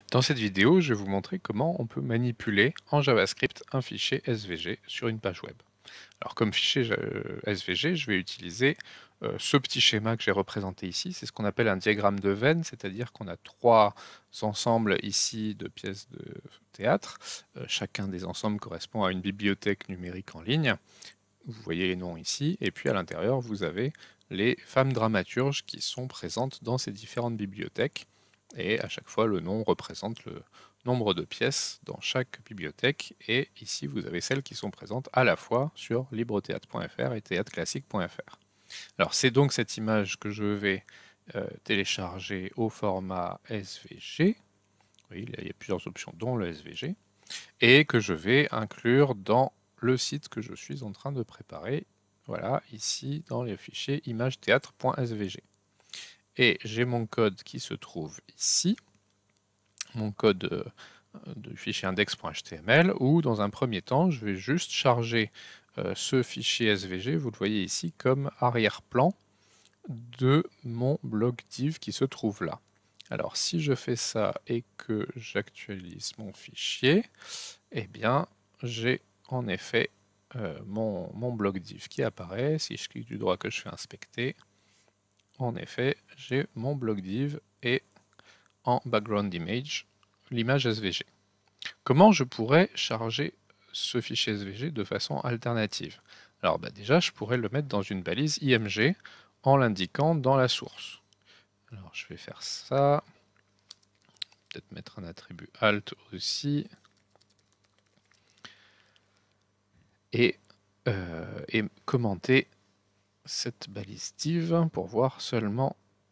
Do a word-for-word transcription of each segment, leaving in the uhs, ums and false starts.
Dans cette vidéo, je vais vous montrer comment on peut manipuler en JavaScript un fichier S V G sur une page web. Alors comme fichier euh, S V G, je vais utiliser euh, ce petit schéma que j'ai représenté ici. C'est ce qu'on appelle un diagramme de Venn, c'est-à-dire qu'on a trois ensembles ici de pièces de théâtre. Euh, chacun des ensembles correspond à une bibliothèque numérique en ligne. Vous voyez les noms ici. Et puis à l'intérieur, vous avez les femmes dramaturges qui sont présentes dans ces différentes bibliothèques. Et à chaque fois, le nom représente le nombre de pièces dans chaque bibliothèque. Et ici, vous avez celles qui sont présentes à la fois sur librethéâtre point F R et théâtreclassique point F R. Alors, c'est donc cette image que je vais euh, télécharger au format S V G. Oui, il y a plusieurs options, dont le S V G. Et que je vais inclure dans le site que je suis en train de préparer. Voilà, ici, dans les fichiers imagethéâtre.svg. Et j'ai mon code qui se trouve ici, mon code euh, de fichier index.html, où dans un premier temps, je vais juste charger euh, ce fichier S V G, vous le voyez ici, comme arrière-plan de mon bloc div qui se trouve là. Alors si je fais ça et que j'actualise mon fichier, eh bien j'ai en effet euh, mon, mon bloc div qui apparaît. Si je clique du droit que je fais inspecter, en effet, j'ai mon bloc div et en background image, l'image S V G. Comment je pourrais charger ce fichier S V G de façon alternative? Alors bah déjà, je pourrais le mettre dans une balise I M G en l'indiquant dans la source. Alors je vais faire ça. Peut-être mettre un attribut alt aussi. Et, euh, et commenter cette balise div pour voir seulement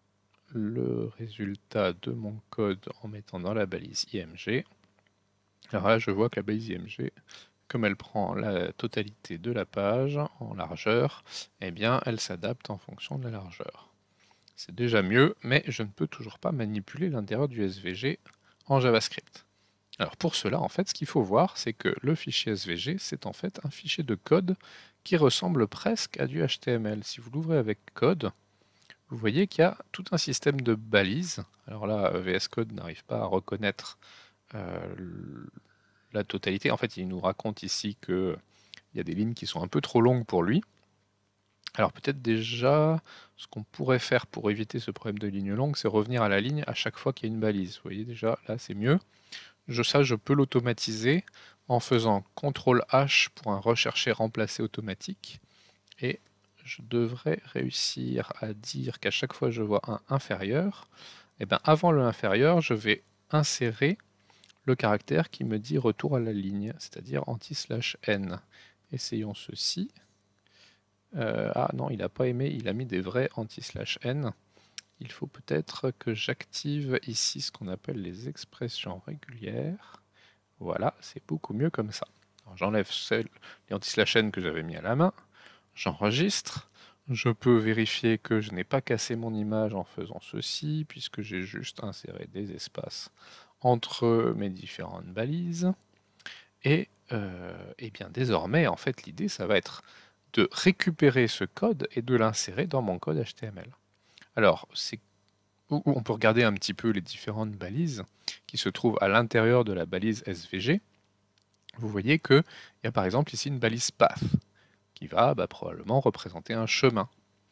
le résultat de mon code en mettant dans la balise I M G. Alors là, je vois que la balise I M G, comme elle prend la totalité de la page en largeur, eh bien, elle s'adapte en fonction de la largeur. C'est déjà mieux, mais je ne peux toujours pas manipuler l'intérieur du S V G en JavaScript. Alors pour cela, en fait, ce qu'il faut voir, c'est que le fichier S V G, c'est en fait un fichier de code qui ressemble presque à du H T M L. Si vous l'ouvrez avec code, vous voyez qu'il y a tout un système de balises. Alors là, V S Code n'arrive pas à reconnaître euh, la totalité. En fait, il nous raconte ici qu'il y a des lignes qui sont un peu trop longues pour lui. Alors peut-être déjà, ce qu'on pourrait faire pour éviter ce problème de ligne longue, c'est revenir à la ligne à chaque fois qu'il y a une balise. Vous voyez déjà, là c'est mieux. Je, ça, je peux l'automatiser en faisant contrôle H pour un rechercher remplacer automatique. Et je devrais réussir à dire qu'à chaque fois que je vois un inférieur, et bien avant le inférieur, je vais insérer le caractère qui me dit retour à la ligne, c'est-à-dire anti-n. Essayons ceci. Euh, ah non, il n'a pas aimé, il a mis des vrais anti-n. Il faut peut-être que j'active ici ce qu'on appelle les expressions régulières. Voilà, c'est beaucoup mieux comme ça. J'enlève les anti-n que j'avais mis à la main, j'enregistre, je peux vérifier que je n'ai pas cassé mon image en faisant ceci, puisque j'ai juste inséré des espaces entre mes différentes balises. Et, euh, et bien désormais, en fait, l'idée, ça va être de récupérer ce code et de l'insérer dans mon code H T M L. Alors, c'est on peut regarder un petit peu les différentes balises qui se trouvent à l'intérieur de la balise S V G. Vous voyez qu'il y a par exemple ici une balise path qui va bah, probablement représenter un chemin.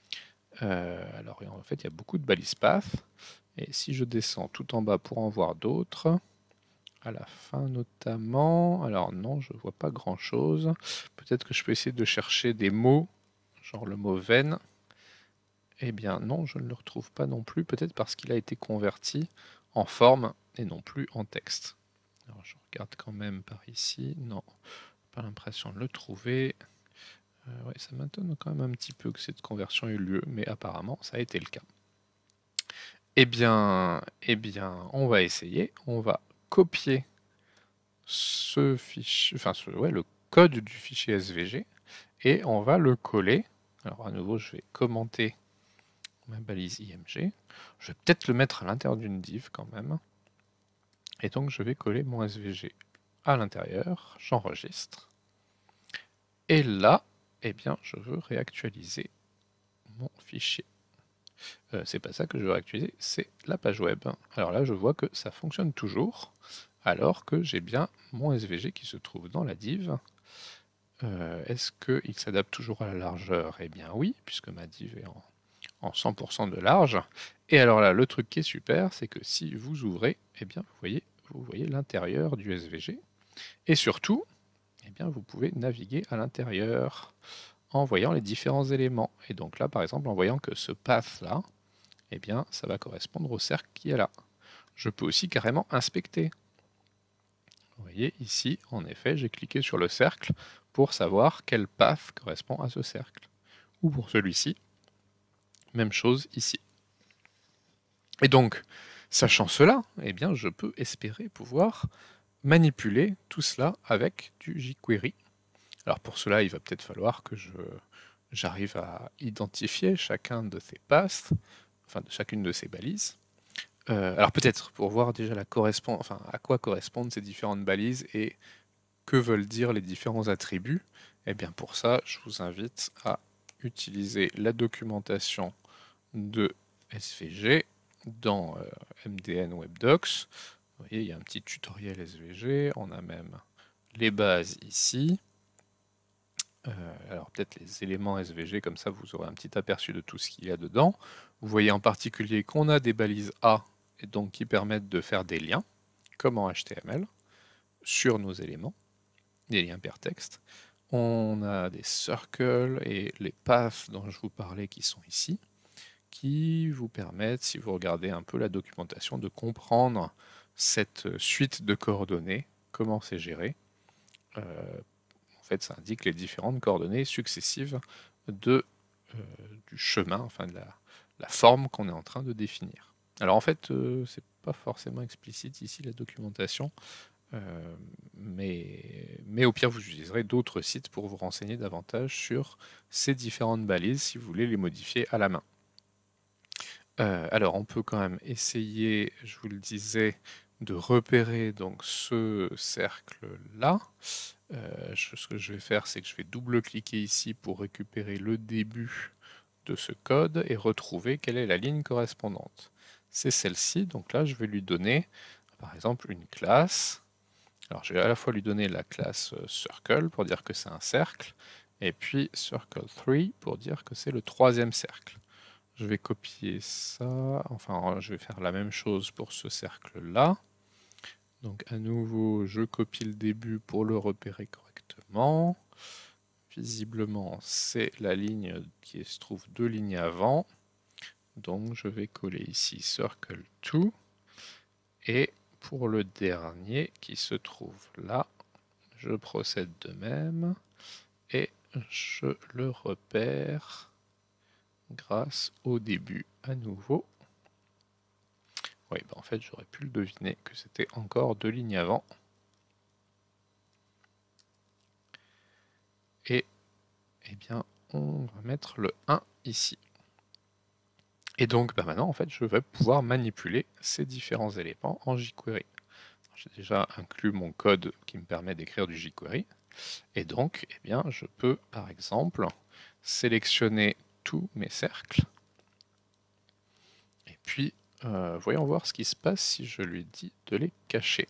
Euh, alors en fait, il y a beaucoup de balises path. Et si je descends tout en bas pour en voir d'autres, à la fin notamment, alors non, je ne vois pas grand chose. Peut-être que je peux essayer de chercher des mots, genre le mot veine. Eh bien non, je ne le retrouve pas non plus, peut-être parce qu'il a été converti en forme et non plus en texte. Alors je regarde quand même par ici, non, pas l'impression de le trouver. Euh, ouais, ça m'étonne quand même un petit peu que cette conversion ait eu lieu, mais apparemment ça a été le cas. Eh bien, eh bien, on va essayer, on va copier ce fichier, enfin ce, ouais, le code du fichier S V G et on va le coller. Alors à nouveau, je vais commenter ma balise I M G. Je vais peut-être le mettre à l'intérieur d'une div quand même. Et donc je vais coller mon S V G à l'intérieur, j'enregistre. Et là, eh bien, je veux réactualiser mon fichier Euh, c'est pas ça que je veux réactualiser, c'est la page web. Alors là, je vois que ça fonctionne toujours, alors que j'ai bien mon S V G qui se trouve dans la div. Euh, Est-ce qu'il s'adapte toujours à la largeur? Eh bien oui, puisque ma div est en, en cent pour cent de large. Et alors là, le truc qui est super, c'est que si vous ouvrez, eh bien vous voyez, vous voyez l'intérieur du S V G. Et surtout, eh bien vous pouvez naviguer à l'intérieur en voyant les différents éléments. Et donc là, par exemple, en voyant que ce path-là, eh bien, ça va correspondre au cercle qui est là. Je peux aussi carrément inspecter. Vous voyez, ici, en effet, j'ai cliqué sur le cercle pour savoir quel path correspond à ce cercle. Ou pour celui-ci, même chose ici. Et donc, sachant cela, eh bien, je peux espérer pouvoir manipuler tout cela avec du jQuery. Alors pour cela, il va peut-être falloir que je, j'arrive à identifier chacun de ces paths, enfin de chacune de ces balises. Euh, alors peut-être pour voir déjà la correspond, enfin à quoi correspondent ces différentes balises et que veulent dire les différents attributs. Et bien pour ça, je vous invite à utiliser la documentation de S V G dans euh, M D N WebDocs. Vous voyez, il y a un petit tutoriel S V G, on a même les bases ici. Euh, alors peut-être les éléments S V G, comme ça vous aurez un petit aperçu de tout ce qu'il y a dedans. Vous voyez en particulier qu'on a des balises A, et donc qui permettent de faire des liens, comme en H T M L, sur nos éléments, des liens per texte. On a des circles et les paths dont je vous parlais qui sont ici, qui vous permettent, si vous regardez un peu la documentation, de comprendre cette suite de coordonnées, comment c'est géré. Euh, en fait, ça indique les différentes coordonnées successives de, euh, du chemin, enfin de la, la forme qu'on est en train de définir. Alors en fait, euh, c'est pas forcément explicite ici la documentation, euh, mais, mais au pire vous utiliserez d'autres sites pour vous renseigner davantage sur ces différentes balises si vous voulez les modifier à la main. Euh, alors on peut quand même essayer, je vous le disais, de repérer donc ce cercle-là. Euh, je, ce que je vais faire, c'est que je vais double-cliquer ici pour récupérer le début de ce code et retrouver quelle est la ligne correspondante. C'est celle-ci, donc là je vais lui donner par exemple une classe. Alors je vais à la fois lui donner la classe circle pour dire que c'est un cercle, et puis circle trois pour dire que c'est le troisième cercle. Je vais copier ça, enfin je vais faire la même chose pour ce cercle-là. Donc à nouveau, je copie le début pour le repérer correctement. Visiblement, c'est la ligne qui se trouve deux lignes avant. Donc je vais coller ici circle deux. Et pour le dernier qui se trouve là, je procède de même et je le repère grâce au début à nouveau. Oui, bah en fait, j'aurais pu le deviner que c'était encore deux lignes avant. Et eh bien, on va mettre le un ici. Et donc, bah maintenant, en fait, je vais pouvoir manipuler ces différents éléments en jQuery. J'ai déjà inclus mon code qui me permet d'écrire du jQuery. Et donc, eh bien, je peux, par exemple, sélectionner tous mes cercles. Et puis, euh, voyons voir ce qui se passe si je lui dis de les cacher.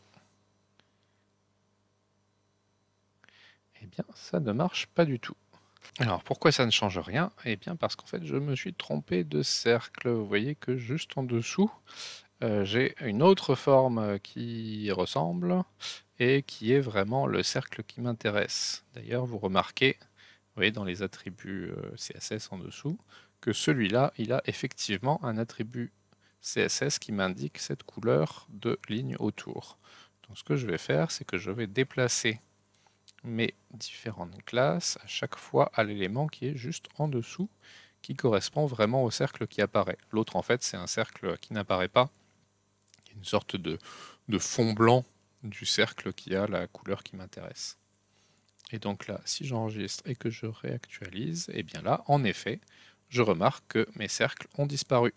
Eh bien, ça ne marche pas du tout. Alors, pourquoi ça ne change rien? Eh bien, parce qu'en fait, je me suis trompé de cercle. Vous voyez que juste en dessous, euh, j'ai une autre forme qui ressemble et qui est vraiment le cercle qui m'intéresse. D'ailleurs, vous remarquez, vous voyez dans les attributs euh, C S S en dessous, que celui-là, il a effectivement un attribut C S S qui m'indique cette couleur de ligne autour. Donc, ce que je vais faire, c'est que je vais déplacer mes différentes classes à chaque fois à l'élément qui est juste en dessous, qui correspond vraiment au cercle qui apparaît. L'autre, en fait, c'est un cercle qui n'apparaît pas, une sorte de, de fond blanc du cercle qui a la couleur qui m'intéresse. Et donc là, si j'enregistre et que je réactualise, et bien là, en effet, je remarque que mes cercles ont disparu.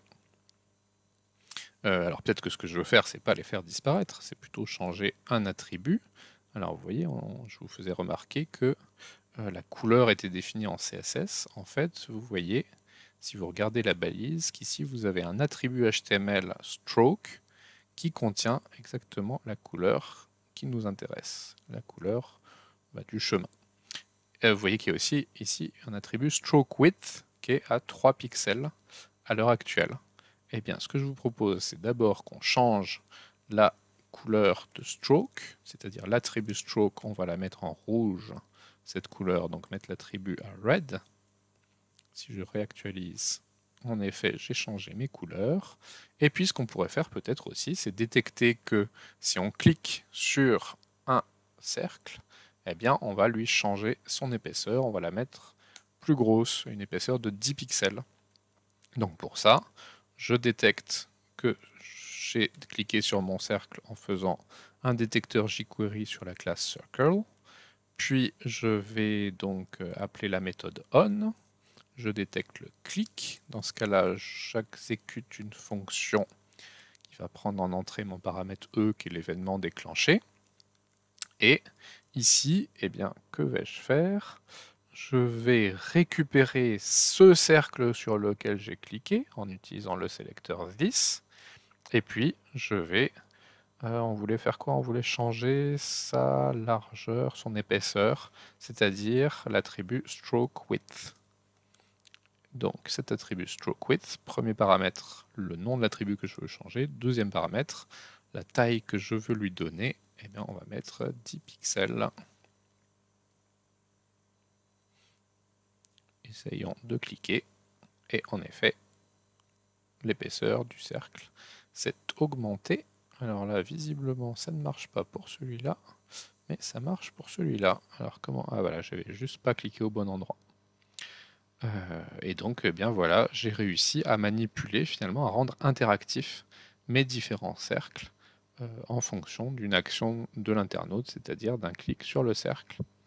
Euh, alors peut-être que ce que je veux faire, c'est pas les faire disparaître, c'est plutôt changer un attribut. Alors vous voyez, on, je vous faisais remarquer que euh, la couleur était définie en C S S. En fait, vous voyez, si vous regardez la balise, qu'ici vous avez un attribut H T M L stroke qui contient exactement la couleur qui nous intéresse, la couleur bah, du chemin. Et vous voyez qu'il y a aussi ici un attribut stroke width qui est à trois pixels à l'heure actuelle. Eh bien, ce que je vous propose, c'est d'abord qu'on change la couleur de stroke, c'est-à-dire l'attribut stroke, on va la mettre en rouge, cette couleur, donc mettre l'attribut à red. Si je réactualise, en effet, j'ai changé mes couleurs. Et puis, ce qu'on pourrait faire peut-être aussi, c'est détecter que si on clique sur un cercle, eh bien, on va lui changer son épaisseur, on va la mettre plus grosse, une épaisseur de dix pixels. Donc pour ça, je détecte que j'ai cliqué sur mon cercle en faisant un détecteur jQuery sur la classe circle, puis je vais donc appeler la méthode on, je détecte le clic, dans ce cas-là j'exécute une fonction qui va prendre en entrée mon paramètre E qui est l'événement déclenché, et ici, eh bien, que vais-je faire ? Je vais récupérer ce cercle sur lequel j'ai cliqué en utilisant le sélecteur this. Et puis, je vais... Euh, on voulait faire quoi? On voulait changer sa largeur, son épaisseur, c'est-à-dire l'attribut stroke width. Donc cet attribut stroke width, premier paramètre, le nom de l'attribut que je veux changer. Deuxième paramètre, la taille que je veux lui donner. Eh bien, on va mettre dix pixels. Essayons de cliquer, et en effet, l'épaisseur du cercle s'est augmentée. Alors là, visiblement, ça ne marche pas pour celui-là, mais ça marche pour celui-là. Alors comment? Ah voilà, j'avais juste pas cliqué au bon endroit. Euh, et donc, eh bien voilà, j'ai réussi à manipuler, finalement, à rendre interactifs mes différents cercles euh, en fonction d'une action de l'internaute, c'est-à-dire d'un clic sur le cercle